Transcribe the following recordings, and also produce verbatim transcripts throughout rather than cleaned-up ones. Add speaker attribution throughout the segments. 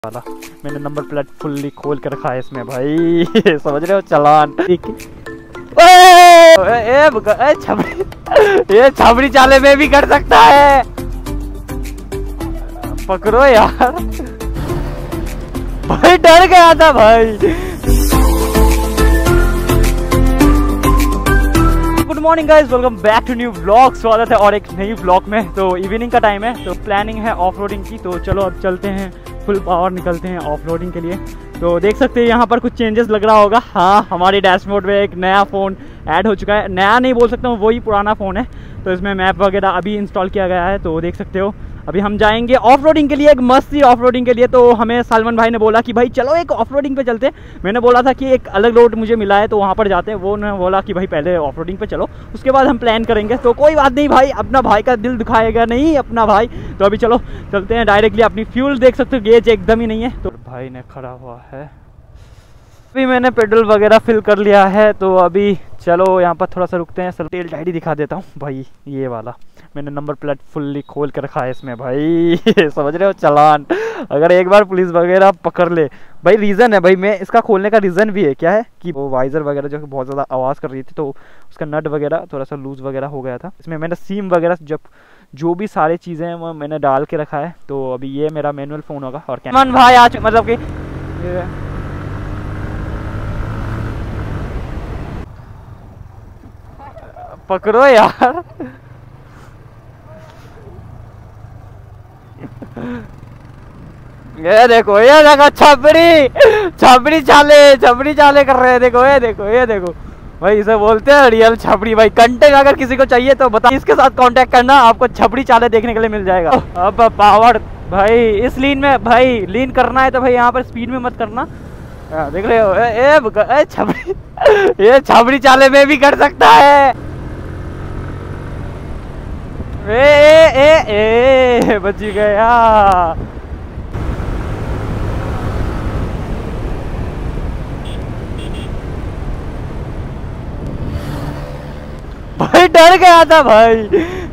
Speaker 1: वाला मैंने number plate fully खोल के रखा है इसमें भाई। समझ रहे हो चालान। ठीक है छबड़ी ये छबड़ी चाले में भी कर सकता है। पकड़ो यार भाई, डर गया था भाई। Good morning guys, welcome back to new vlog. स्वागत है और एक नई व्लॉग में। तो इवनिंग का टाइम है, तो प्लानिंग है ऑफ रोडिंग की। तो चलो अब चलते हैं, फुल पावर निकलते हैं ऑफ रोडिंग के लिए। तो देख सकते हैं यहाँ पर कुछ चेंजेस लग रहा होगा। हाँ, हमारे डैशबोर्ड में एक नया फ़ोन ऐड हो चुका है। नया नहीं बोल सकता हूँ, वही पुराना फ़ोन है। तो इसमें मैप वगैरह अभी इंस्टॉल किया गया है। तो देख सकते हो अभी हम जाएंगे ऑफ रोडिंग के लिए, एक मस्त सी ऑफ रोडिंग के लिए। तो हमें सलमान भाई ने बोला कि भाई चलो एक ऑफ रोडिंग पे चलते हैं। मैंने बोला था कि एक अलग रोड मुझे मिला है तो वहाँ पर जाते हैं। वो ने बोला कि भाई पहले ऑफ रोडिंग पे चलो, उसके बाद हम प्लान करेंगे। तो कोई बात नहीं भाई, अपना भाई का दिल दुखाएगा नहीं अपना भाई। तो अभी चलो चलते हैं डायरेक्टली। अपनी फ्यूल देख सकते हो, गेज एकदम ही नहीं है। तो भाई ने खड़ा हुआ है, अभी मैंने पेट्रोल वगैरह फिल कर लिया है। तो अभी चलो यहाँ पर थोड़ा सा रुकते हैं। तेल डायरी दिखा देता हूँ भाई, ये वाला मैंने नंबर प्लेट फुल्ली खोल के रखा है इसमें भाई। समझ रहे हो चालान। अगर एक बार पुलिस वगैरह पकड़ ले भाई, रीज़न है भाई, मैं इसका खोलने का रीज़न भी है। क्या है कि वो वाइज़र वगैरह जो बहुत ज़्यादा आवाज़ कर रही थी, तो उसका नट वगैरह थोड़ा सा लूज़ वगैरह हो गया था। इसमें मैंने सीम वगैरह जब जो भी सारी चीज़ें हैं वो मैंने डाल के रखा है। तो अभी ये मेरा मैनुअल फ़ोन होगा। और क्या मन भाई आज मतलब कि पकड़ो यार। ये देखो ये देखो छबड़ी छबड़ी चाले छबड़ी चाले कर रहे हैं। देखो ये देखो ये देखो भाई, इसे बोलते हैं रियल छबड़ी भाई। कंटेंट अगर किसी को चाहिए तो बता, इसके साथ कांटेक्ट करना, आपको छबड़ी चाले देखने के लिए मिल जाएगा। अब पावर भाई इस लीन में भाई, लीन करना है तो भाई यहाँ पर स्पीड में मत करना। देख रहे हो ए, ए, छबड़ी ये छबड़ी चाले में भी कर सकता है। ए ए ए, ए बच गया भाई, डर गया था भाई।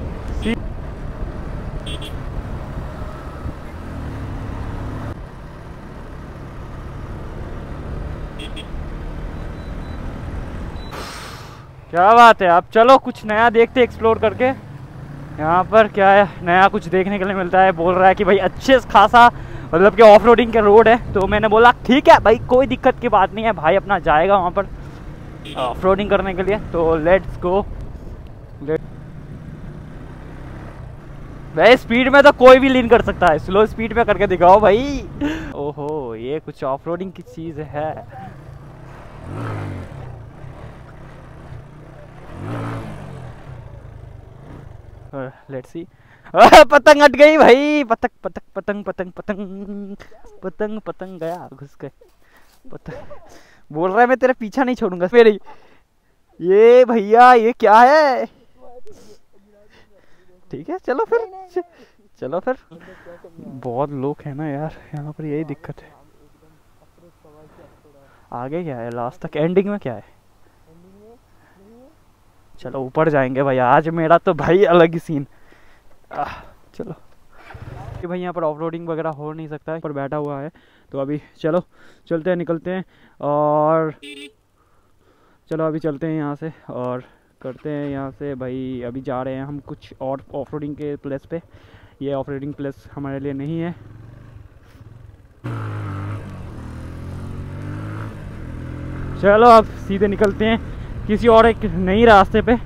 Speaker 1: क्या बात है। अब चलो कुछ नया देखते एक्सप्लोर करके। यहाँ पर क्या है, नया कुछ देखने के लिए मिलता है। बोल रहा है कि भाई अच्छे खासा मतलब कि ऑफ रोडिंग के रोड है। तो मैंने बोला ठीक है भाई, कोई दिक्कत की बात नहीं है। भाई अपना जाएगा वहाँ पर ऑफ रोडिंग करने के लिए। तो लेट्स गो। भाई स्पीड में तो कोई भी लीन कर सकता है, स्लो स्पीड में करके दिखाओ भाई। ओहो, ये कुछ ऑफ रोडिंग की चीज़ है। Let's see. पतंग हट गई भाई। पतंग पतंग पतंग पतंग पतंग पतंग पतंग गया, घुस गए पतंग। बोल रहा है मैं तेरा पीछा नहीं छोड़ूंगा मेरी। ये भैया ये क्या है। ठीक है चलो फिर, चलो फिर। बहुत लोग हैं ना यार यहाँ पर, यही दिक्कत है। आगे क्या है, लास्ट तक एंडिंग में क्या है। चलो ऊपर जाएंगे भाई, आज मेरा तो भाई अलग ही सीन। आ, चलो कि भाई यहाँ पर ऑफ रोडिंग वगैरह हो नहीं सकता है, पर बैठा हुआ है। तो अभी चलो चलते हैं, निकलते हैं। और चलो अभी चलते हैं यहाँ से और करते हैं यहाँ से भाई। अभी जा रहे हैं हम कुछ और ऑफ रोडिंग के प्लेस पे। ये ऑफ रोडिंग प्लेस हमारे लिए नहीं है। चलो अब सीधे निकलते हैं किसी और एक नई रास्ते पे।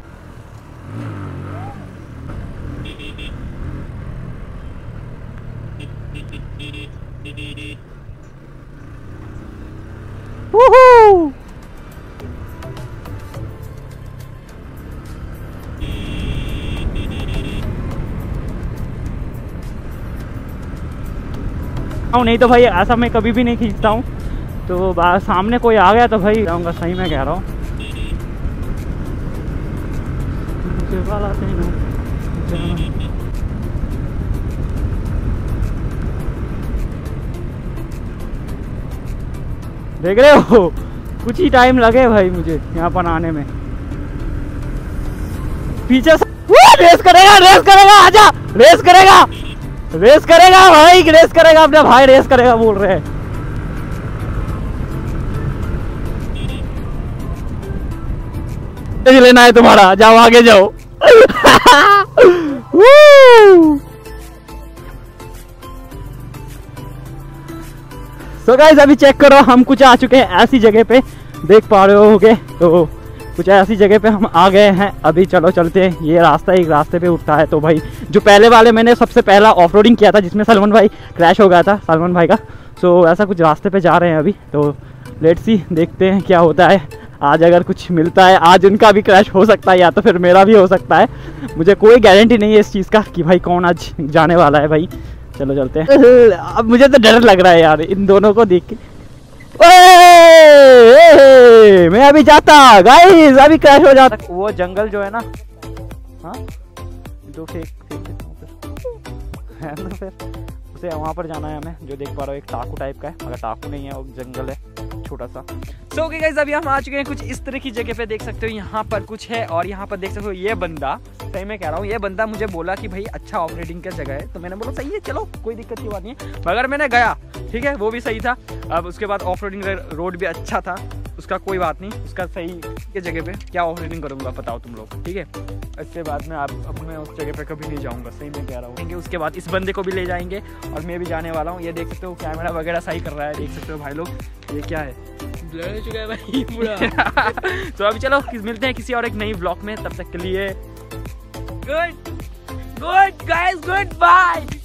Speaker 1: वूहू! नहीं तो भाई ऐसा मैं कभी भी नहीं खींचता हूँ। तो सामने कोई आ गया तो भाई जाऊँगा, सही में कह रहा हूँ। देख रहे हो कुछ ही टाइम लगे भाई मुझे यहाँ पर आने में। पीछे से रेस करेगा रेस करेगा आजा रेस करेगा रेस करेगा भाई, रेस करेगा अपना भाई, रेस करेगा बोल रहे हैं। लेना है तुम्हारा, जाओ आगे जाओ। सो गाइस अभी चेक करो, हम कुछ आ चुके हैं ऐसी जगह पे, देख पा रहे होगे, तो कुछ ऐसी जगह पे हम आ गए हैं। अभी चलो चलते हैं, ये रास्ता एक रास्ते पे उठता है। तो भाई जो पहले वाले मैंने सबसे पहला ऑफ रोडिंग किया था जिसमें सलमान भाई क्रैश हो गया था, सलमान भाई का, सो ऐसा कुछ रास्ते पे जा रहे हैं अभी। तो लेट्स सी, देखते हैं क्या होता है। आज अगर कुछ मिलता है, आज उनका भी क्रैश हो सकता है या तो फिर मेरा भी हो सकता है, मुझे कोई गारंटी नहीं है इस चीज़ का कि भाई कौन आज जाने वाला है। भाई चलो चलते हैं। अब मुझे तो डर लग रहा है यार इन दोनों को देख के। ओए, मैं अभी जाता गाइस, अभी क्रैश हो जाता। वो जंगल जो है ना, हाँ तो फेंक फेंक देता हूँ फिर है ना, फिर उसे वहाँ पर जाना है हमें, जो देख पा रहा हो एक टाकू टाइप का है, मगर टाकू नहीं है, वो जंगल है छोटा सा। सो ओके गाइस, अभी हम आ चुके हैं कुछ इस तरह की जगह पे, देख सकते हो यहाँ पर कुछ है, और यहाँ पर देख सकते हो ये बंदा, सही मैं कह रहा हूँ, ये बंदा मुझे बोला कि भाई अच्छा ऑपरेटिंग का जगह है, तो मैंने बोला सही है चलो कोई दिक्कत की बात नहीं है, मगर मैंने गया, ठीक है वो भी सही था। अब उसके बाद ऑफ रोडिंग रोड भी अच्छा था, उसका कोई बात नहीं, उसका सही के जगह पे क्या ऑफ रोडिंग करूँगा बताओ तुम लोग, ठीक है। इसके बाद में आप अब मैं उस जगह पे कभी नहीं जाऊँगा, सही मैं कह रहा हूँ। उसके बाद इस बंदे को भी ले जाएंगे और मैं भी जाने वाला हूँ। ये देख सकते हो कैमरा वगैरह सही कर रहा है, देख सकते हो भाई लोग, ये क्या है, ब्लर हो चुका है भाई पूरा। तो अभी चलो मिलते हैं किसी और एक नई ब्लॉग में, तब तक के लिए good good guys, good bye.